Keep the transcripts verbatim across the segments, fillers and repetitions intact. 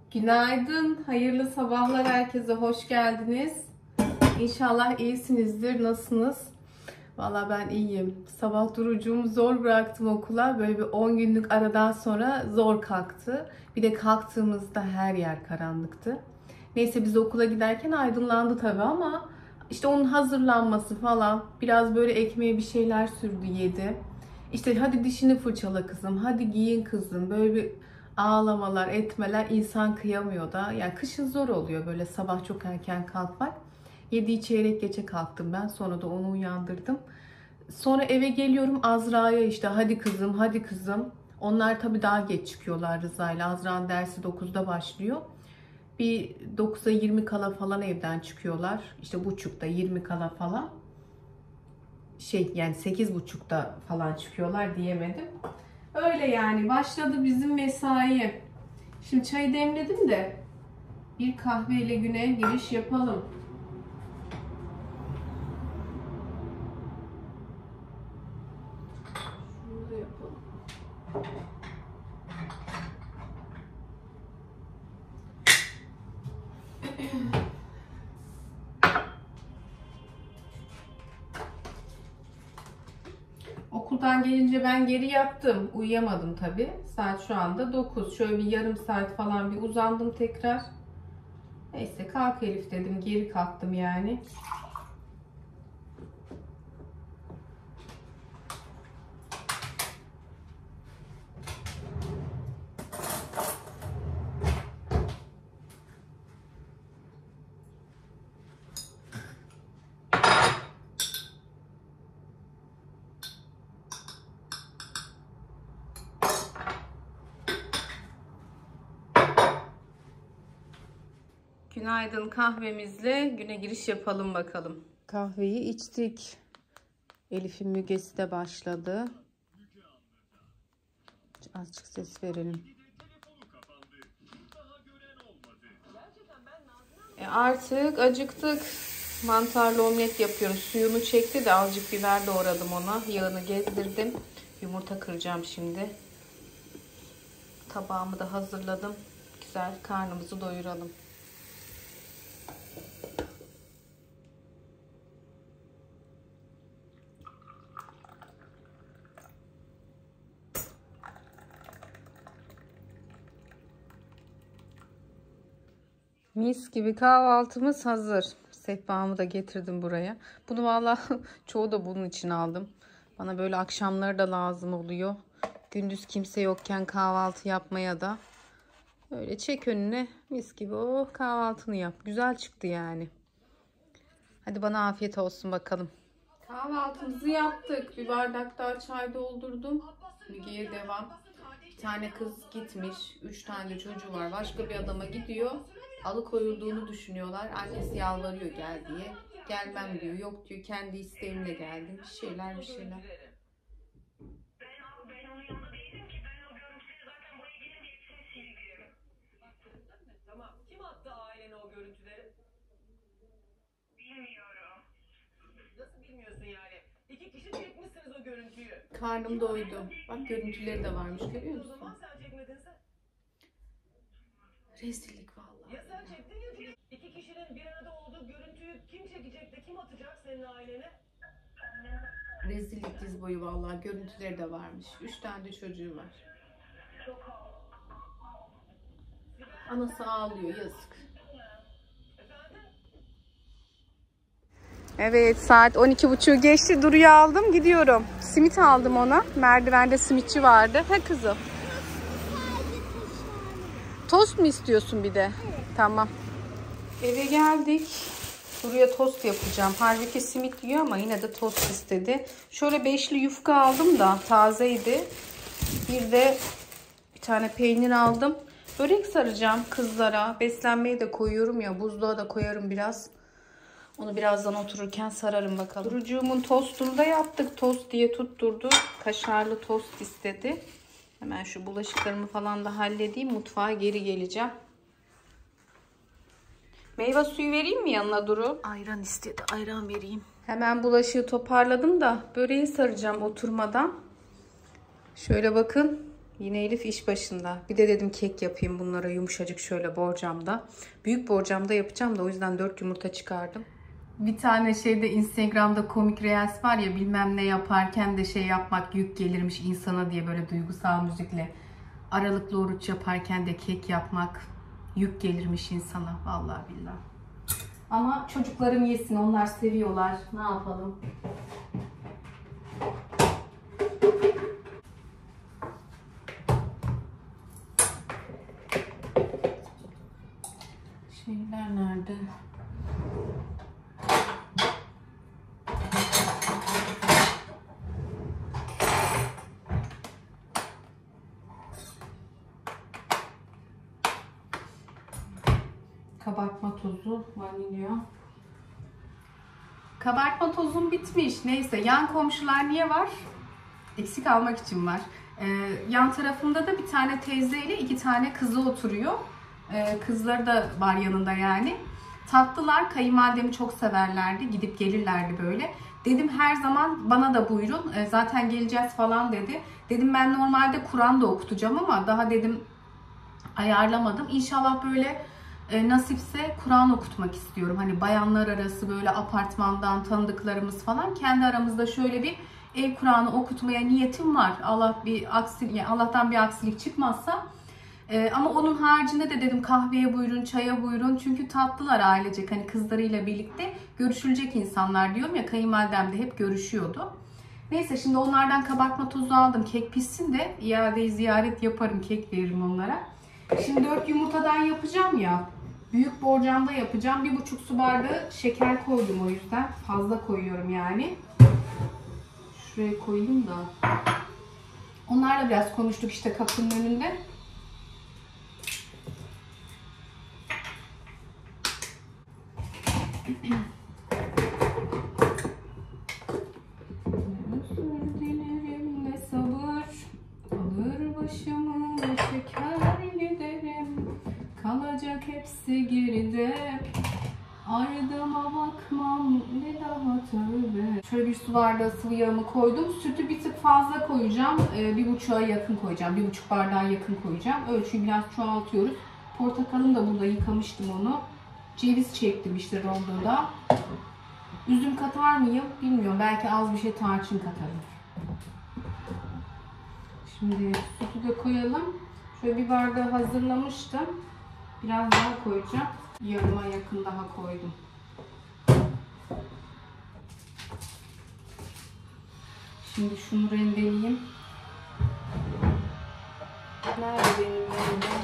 Günaydın, hayırlı sabahlar herkese, hoş geldiniz. İnşallah iyisinizdir, nasılsınız? Vallahi ben iyiyim. Sabah Durucuğumu zor bıraktım okula. Böyle bir on günlük aradan sonra zor kalktı. Bir de kalktığımızda her yer karanlıktı. Neyse biz okula giderken aydınlandı tabii ama işte onun hazırlanması falan, biraz böyle ekmeğe bir şeyler sürdü, yedi. İşte hadi dişini fırçala kızım, hadi giyin kızım. Böyle bir ağlamalar, etmeler, insan kıyamıyor da. Yani kışın zor oluyor böyle sabah çok erken kalkmak. yediği çeyrek geçe kalktım ben. Sonra da onu uyandırdım. Sonra eve geliyorum Azra'ya, işte hadi kızım, hadi kızım. Onlar tabii daha geç çıkıyorlar Rıza'yla. Azra'nın dersi dokuzda başlıyor. Bir dokuza yirmi kala falan evden çıkıyorlar. İşte buçukta yirmi kala falan. Şey yani sekiz buçukta falan çıkıyorlar diyemedim. Öyle yani başladı bizim mesai. Şimdi çayı demledim de bir kahveyle güne giriş yapalım. Şunu da yapalım. Okuldan gelince ben geri yattım. Uyuyamadım tabii. Saat şu anda dokuz. Şöyle bir yarım saat falan bir uzandım tekrar. Neyse kalk Elif dedim. Geri kalktım yani. Günaydın, kahvemizle güne giriş yapalım bakalım. Kahveyi içtik. Elif'in mügesi de başladı. Azıcık ses verelim. E artık acıktık. Mantarlı omlet yapıyorum. Suyunu çekti de azıcık biber doğradım ona. Yağını gezdirdim. Yumurta kıracağım şimdi. Tabağımı da hazırladım. Güzel karnımızı doyuralım. Mis gibi kahvaltımız hazır. Sehpamı da getirdim buraya. Bunu vallahi çoğu da bunun için aldım. Bana böyle akşamları da lazım oluyor. Gündüz kimse yokken kahvaltı yapmaya da. Öyle çek önüne mis gibi oh kahvaltını yap. Güzel çıktı yani. Hadi bana afiyet olsun bakalım. Kahvaltımızı yaptık. Bir bardak daha çay doldurdum. Müge'ye devam. Bir tane kız gitmiş. Üç tane çocuğu var. Başka bir adama gidiyor. Alıkoyulduğunu düşünüyorlar. Annesi yalvarıyor gel diye. Gelmem diyor. Yok diyor kendi isteğimle geldim. Bir şeyler bir şeyler. Tamam. Kim attı ailene o görüntüleri? Bilmiyorum. Nasıl bilmiyorsun yani? İki kişi çekmişsiniz o görüntüyü. Karnım doydu. Bak görüntüleri de varmış, görüyor musun? O zaman sen çekmedinse? Rezillik vallahi. Ya sen çektin ya. İki kişinin bir arada olduğu görüntüyü kim çekecek de kim atacak senin ailene? Rezillik diz boyu vallahi, görüntüleri de varmış. Üç tane de çocuğu var. Anası ağlıyor, yazık. Evet, saat on iki buçuğu geçti. Duru'yu aldım, gidiyorum. Simit aldım ona. Merdivende simitçi vardı. Ha kızım. Tost mu istiyorsun bir de? Evet. Tamam. Eve geldik. Duru'ya tost yapacağım. Halbuki simit yiyor ama yine de tost istedi. Şöyle beşli yufka aldım da tazeydi. Bir de bir tane peynir aldım. Börek saracağım kızlara. Beslenmeyi de koyuyorum ya. Buzluğa da koyarım biraz. Onu birazdan otururken sararım bakalım. Durucuğumun tostunu da yaptık. Tost diye tutturdu. Kaşarlı tost istedi. Hemen şu bulaşıklarımı falan da halledeyim. Mutfağa geri geleceğim. Meyve suyu vereyim mi yanına Duru? Ayran istedi. Ayran vereyim. Hemen bulaşığı toparladım da böreği saracağım oturmadan. Şöyle bakın. Yine Elif iş başında. Bir de dedim kek yapayım bunlara yumuşacık şöyle borcamda. Büyük borcamda yapacağım da o yüzden dört yumurta çıkardım. Bir tane şeyde Instagram'da komik reels var ya, bilmem ne yaparken de şey yapmak yük gelirmiş insana diye, böyle duygusal müzikle. Aralıklı oruç yaparken de kek yapmak yük gelirmiş insana. Vallahi billahi. Ama çocuklarım yesin, onlar seviyorlar. Ne yapalım? Şeyler nerede? Kabartma tozu, vanilya. Kabartma tozum bitmiş. Neyse, yan komşular niye var? Eksik almak için var. Ee, yan tarafımda da bir tane teyzeyle iki tane kızı oturuyor. Ee, kızları da var yanında yani. Tatlılar, kayınvalidemi çok severlerdi. Gidip gelirlerdi böyle. Dedim her zaman bana da buyurun. Ee, zaten geleceğiz falan dedi. Dedim ben normalde Kur'an da okutacağım ama daha dedim ayarlamadım. İnşallah böyle e, nasipse Kur'an okutmak istiyorum. Hani bayanlar arası böyle apartmandan tanıdıklarımız falan kendi aramızda şöyle bir ev Kur'an'ı okutmaya niyetim var. Allah bir aksilik, yani Allah'tan bir aksilik çıkmazsa. Ee, ama onun haricinde de dedim kahveye buyurun, çaya buyurun. Çünkü tatlılar ailecek, hani kızlarıyla birlikte görüşülecek insanlar diyorum ya, kayınvalidem de hep görüşüyordu. Neyse, şimdi onlardan kabartma tozu aldım. Kek pişsin de iadeyi ziyaret yaparım, kek veririm onlara. Şimdi dört yumurtadan yapacağım ya. Büyük borcamda yapacağım. Bir buçuk su bardağı şeker koydum, o yüzden fazla koyuyorum yani. Şuraya koyayım da. Onlarla biraz konuştuk işte kapının önünde. Ne sabır alır başımı, şeker giderim, kalacak hepsi geride. Ardıma bakmam ne daha tövbe. Şöyle bir su bardağı sıvı yağımı koydum. Sütü bir tık fazla koyacağım. Ee, bir buçuğa yakın koyacağım. Bir buçuk bardağa yakın koyacağım. Ölçüyü biraz çoğaltıyoruz. Portakalım da burada, yıkamıştım onu. Ceviz çektim işte rondoda. Üzüm katar mıyım bilmiyorum. Belki az bir şey tarçın katarım. Şimdi sütü de koyalım. Şöyle bir bardağı hazırlamıştım. Biraz daha koyacağım. Yarıma yakın daha koydum. Şimdi şunu rendeleyeyim. Nerede benim rendem?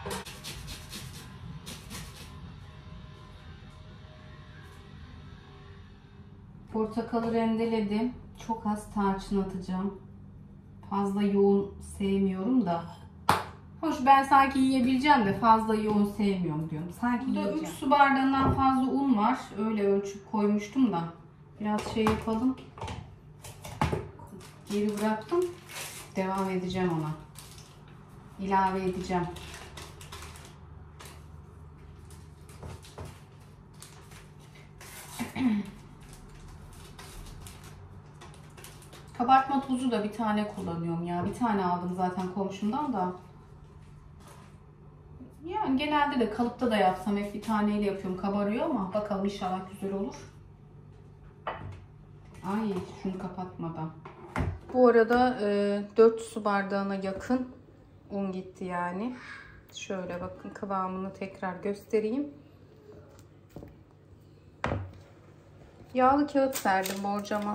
Portakalı rendeledim. Çok az tarçın atacağım. Fazla yoğun sevmiyorum da. Hoş, ben sanki yiyebileceğim de fazla yoğun sevmiyorum diyorum. Sanki burada üç su bardağından fazla un var. Öyle ölçüp koymuştum da. Biraz şey yapalım. Geri bıraktım. Devam edeceğim ona. İlave edeceğim. Kabartma tozu da bir tane kullanıyorum ya. Bir tane aldım zaten komşumdan da. Yani genelde de kalıpta da yapsam hep bir taneyle yapıyorum. Kabarıyor ama bakalım inşallah güzel olur. Ay, şunu kapatmadan. Bu arada e, dört su bardağına yakın un gitti yani. Şöyle bakın, kıvamını tekrar göstereyim. Yağlı kağıt serdim borcama.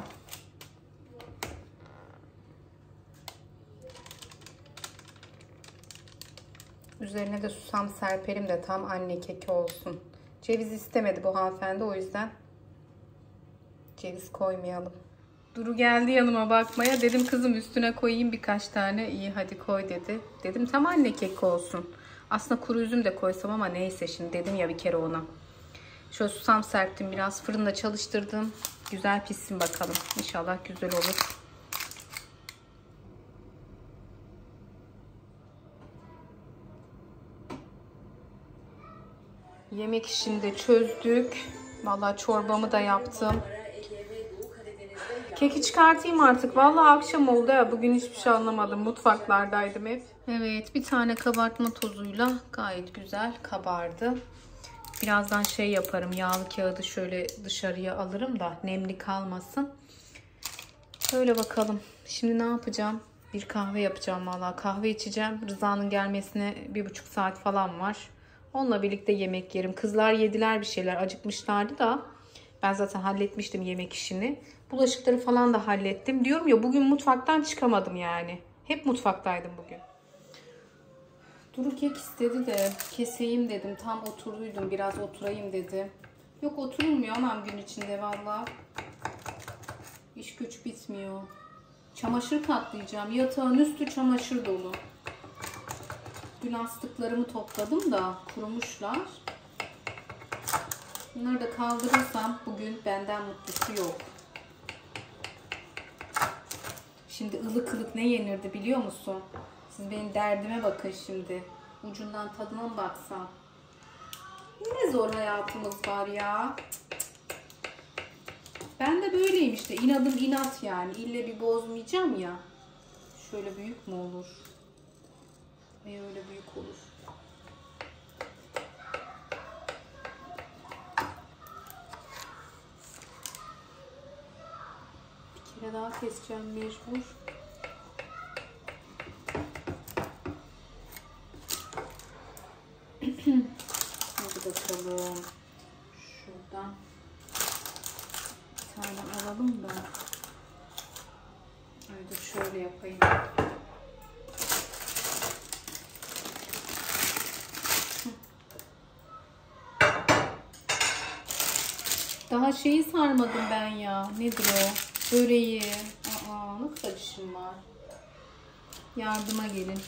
Üzerine de susam serperim de tam anne keki olsun. Ceviz istemedi bu hanımefendi, o yüzden ceviz koymayalım. Duru geldi yanıma bakmaya. Dedim kızım üstüne koyayım birkaç tane. İyi hadi koy dedi. Dedim tam anne keki olsun. Aslında kuru üzüm de koysam ama neyse, şimdi dedim ya bir kere ona. Şöyle susam serptim biraz. Fırında çalıştırdım. Güzel pişsin bakalım. İnşallah güzel olur. Yemek işini de çözdük. Vallahi çorbamı da yaptım. Keki çıkartayım artık. Vallahi akşam oldu ya. Bugün hiçbir şey anlamadım. Mutfaklardaydım hep. Evet, bir tane kabartma tozuyla gayet güzel kabardı. Birazdan şey yaparım. Yağlı kağıdı şöyle dışarıya alırım da nemli kalmasın. Öyle bakalım. Şimdi ne yapacağım? Bir kahve yapacağım valla. Kahve içeceğim. Rıza'nın gelmesine bir buçuk saat falan var. Onunla birlikte yemek yerim. Kızlar yediler bir şeyler. Acıkmışlardı da. Ben zaten halletmiştim yemek işini. Bulaşıkları falan da hallettim. Diyorum ya, bugün mutfaktan çıkamadım yani. Hep mutfaktaydım bugün. Duru kek istedi de keseyim dedim. Tam oturduydum. Biraz oturayım dedi. Yok, oturulmuyor anam gün içinde valla. İş güç bitmiyor. Çamaşır katlayacağım. Yatağın üstü çamaşır dolu. Dün astıklarımı topladım da kurumuşlar. Bunları da kaldırırsam bugün benden mutlusu yok. Şimdi ılık ılık ne yenirdi biliyor musun? Siz benim derdime bakın şimdi. Ucundan tadına mı baksam? Ne zor hayatımız var ya. Ben de böyleyim işte. İnadım inat yani. İlle bir bozmayacağım ya. Şöyle büyük mü olur? Ay öyle büyük olur. Bir kere daha keseceğim mecbur. Hadi bakalım. Şuradan bir tane alalım da. Öyle şöyle yapayım. Daha şeyi sarmadım ben ya. Nedir o? Böreği. Aa, ne kadar işim var. Yardıma gelin.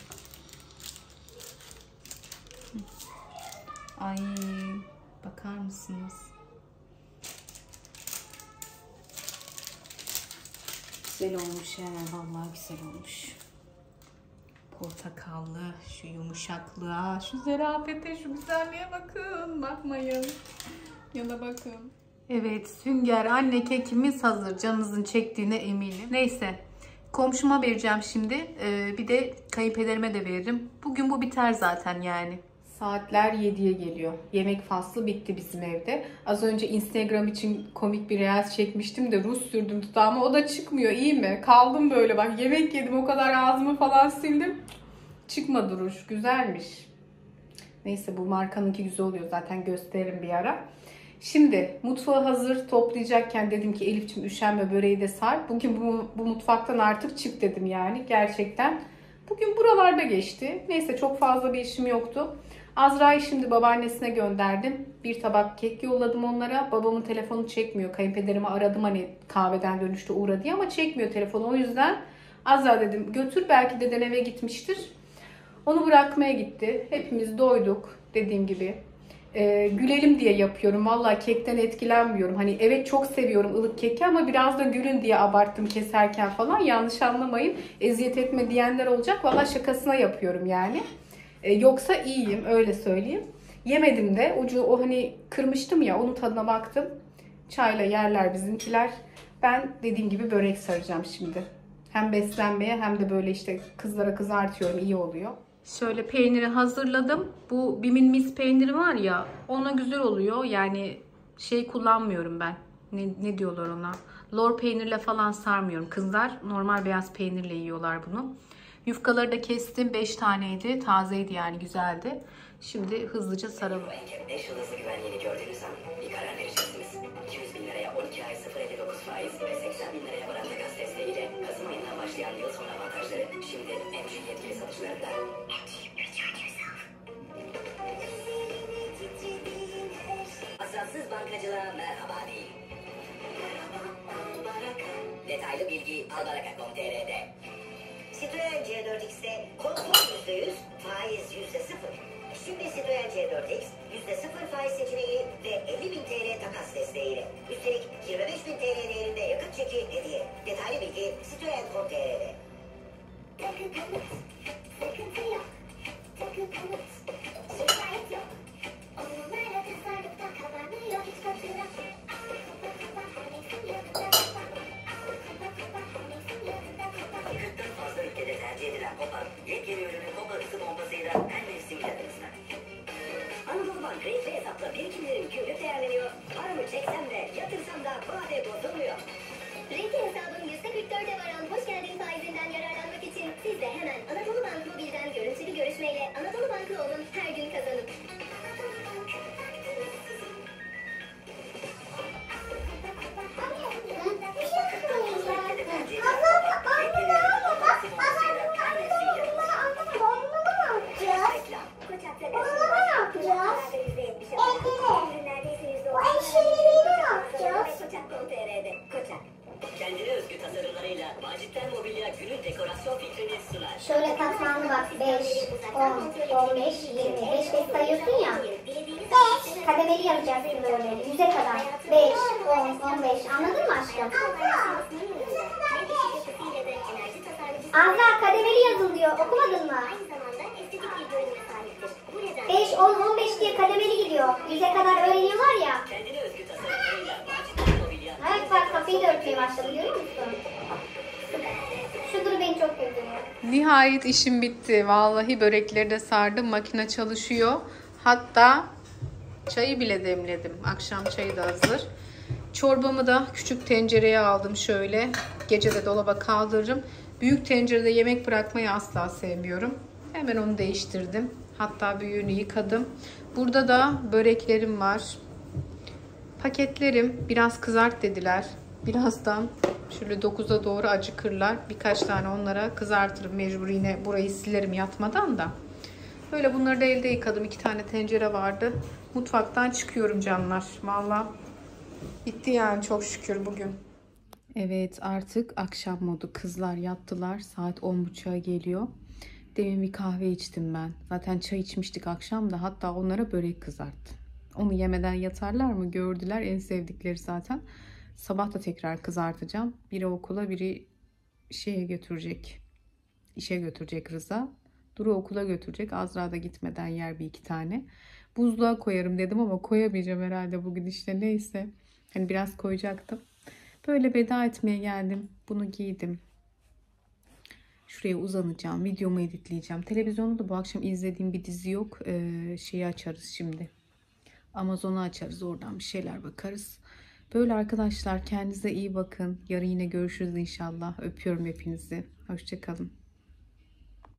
Ay, bakar mısınız? Güzel olmuş he. Vallahi güzel olmuş. Portakallı, şu yumuşaklığa, şu zarafete, şu güzelliğe bakın. Bakmayın. Yana bakın. Evet, sünger anne kekimiz hazır. Canınızın çektiğine eminim. Neyse. Komşuma vereceğim şimdi. Ee, bir de kayınpederime de veririm. Bugün bu biter zaten yani. Saatler yediye geliyor. Yemek faslı bitti bizim evde. Az önce Instagram için komik bir reels çekmiştim de Rus sürdüm dudağıma. O da çıkmıyor. İyi mi? Kaldım böyle bak. Yemek yedim. O kadar ağzımı falan sildim. Çıkma Duruş. Güzelmiş. Neyse, bu markanınki güzel oluyor. Zaten gösteririm bir ara. Şimdi mutfağı hazır toplayacakken dedim ki Elif'ciğim üşenme, böreği de sar. Bugün bu, bu mutfaktan artık çık dedim yani. Gerçekten. Bugün buralarda geçti. Neyse, çok fazla bir işim yoktu. Azra'yı şimdi babaannesine gönderdim. Bir tabak kek yolladım onlara. Babamın telefonu çekmiyor. Kayınpederimi aradım hani kahveden dönüşte uğra diye ama çekmiyor telefonu. O yüzden Azra dedim götür, belki deden eve gitmiştir. Onu bırakmaya gitti. Hepimiz doyduk dediğim gibi. Ee, gülelim diye yapıyorum. Vallahi kekten etkilenmiyorum. Hani evet çok seviyorum ılık keki ama biraz da gülün diye abarttım keserken falan. Yanlış anlamayın. Eziyet etme diyenler olacak. Vallahi şakasına yapıyorum yani. Ee, yoksa iyiyim, öyle söyleyeyim. Yemedim de. Ucu o hani kırmıştım ya, onun tadına baktım. Çayla yerler bizimkiler. Ben dediğim gibi börek saracağım şimdi. Hem beslenmeye hem de böyle işte kızlara kızartıyorum, iyi oluyor. Şöyle peyniri hazırladım. Bu Bim'in mis peyniri var ya, ona güzel oluyor. Yani şey kullanmıyorum ben. Ne, ne diyorlar ona? Lor peynirle falan sarmıyorum. Kızlar normal beyaz peynirle yiyorlar bunu. Yufkaları da kestim. beş taneydi. Tazeydi yani, güzeldi. Şimdi hızlıca saralım. beş yıldızlı güvenliğini gördüğünüz an bir karar vereceksiniz. iki yüz bin liraya on iki ay sıfır virgül elli dokuz faiz ve seksen bin liraya varan takas desteğiyle Kasım ayından başlayan yıl sonu avantajları şimdi en büyük yetkili satışlarında. Asansız bankacılığa merhaba değil. Detaylı bilgi albaraka nokta com nokta tr'de. Citroen C dört X'te konfor yüzde yüz, faiz yüzde sıfır. Şimdi Citroen C dört X yüzde sıfır faiz seçeneği ve elli bin T L takas desteğiyle. Üstelik yirmi beş bin T L değerinde yakıt çeki hediye. Detaylı bilgi citroen nokta com nokta tr'de. Sıkıntı yok. Sıkıntı yok. Şikayet yok. Onlara kızardıkta kabarmıyor hiç fatura. Akbank renkli hesapla birikimlerim günlük değerleniyor. Paramı çeksem de yatırsam da vade bozulmuyor. Renkli hesabın yüzde kırk dörde varan hoş geldin faizinden yararlanmak için siz de hemen Anadolu Bank Mobil'den görüntülü görüşmeyle Anadolu Bank'ı olun, her gün kazanın. Kendine özgü tasarımlarıyla Macit'ten Mobilya günün dekorasyon fikrini sunar. Şöyle katmanlı bak, beş, on, on beş, yirmi. beş beş sayıyorsun ya. beş. Kademeli yapacaksın böyle, yüze kadar. beş, on, on beş. Anladın mı aşkım? Azra, kademeli yazın diyor. Okumadın mı? beş, on, on beş diye kademeli gidiyor. yüze kadar öğreniyorlar ya. Kendine özgü tasarımlarıyla Macit'ten Mobilya. Evet bak, kafayı da örtmeye başladı, görüyor musun? Şu duru beni çok güldürüyor. Nihayet işim bitti. Vallahi börekleri de sardım. Makine çalışıyor. Hatta çayı bile demledim. Akşam çayı da hazır. Çorbamı da küçük tencereye aldım şöyle. Gece de dolaba kaldırırım. Büyük tencerede yemek bırakmayı asla sevmiyorum. Hemen onu değiştirdim. Hatta büyüğünü yıkadım. Burada da böreklerim var. Paketlerim biraz kızart dediler. Birazdan şöyle dokuza doğru acıkırlar. Birkaç tane onlara kızartırım. Mecbur yine burayı silerim yatmadan da. Böyle bunları da elde yıkadım. İki tane tencere vardı. Mutfaktan çıkıyorum canlar. Vallahi bitti yani çok şükür bugün. Evet, artık akşam modu. Kızlar yattılar. Saat on buçuğa geliyor. Demin bir kahve içtim ben. Zaten çay içmiştik akşam da. Hatta onlara börek kızarttım. Onu yemeden yatarlar mı? Gördüler, en sevdikleri zaten. Sabah da tekrar kızartacağım. Biri okula, biri şeye götürecek. İşe götürecek Rıza. Duru okula götürecek. Azra da gitmeden yer bir iki tane. Buzluğa koyarım dedim ama koyamayacağım herhalde bugün, işte neyse. Hani biraz koyacaktım. Böyle veda etmeye geldim. Bunu giydim. Şuraya uzanacağım. Videomu editleyeceğim. Televizyonda da bu akşam izlediğim bir dizi yok. Ee, şeyi açarız şimdi. Amazon'u açarız. Oradan bir şeyler bakarız. Böyle arkadaşlar, kendinize iyi bakın. Yarın yine görüşürüz inşallah. Öpüyorum hepinizi. Hoşça kalın.